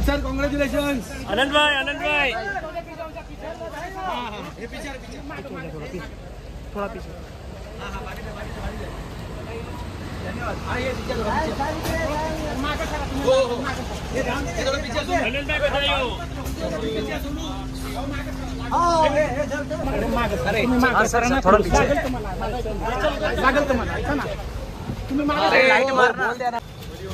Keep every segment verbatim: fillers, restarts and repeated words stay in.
Sir congratulation. आनंद भाई आनंद भाई ये पीछे पीछे थोड़ा पीछे धन्यवाद। ये पीछे हो हो ये ध्यान ये थोड़ा पीछे सुनो आनंद भाई बताइयो पीछे सुनो हां हे हे सर अरे हां सर थोड़ा पीछे लागल तुम्हाला ऐका ना तुम्ही मागे लाईट मारना बोल द्या ना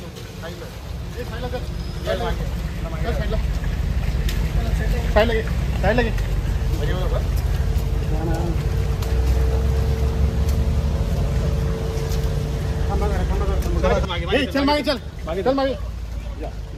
साइड लगे साइड लगे चल मागे चल चल मागे चल मागे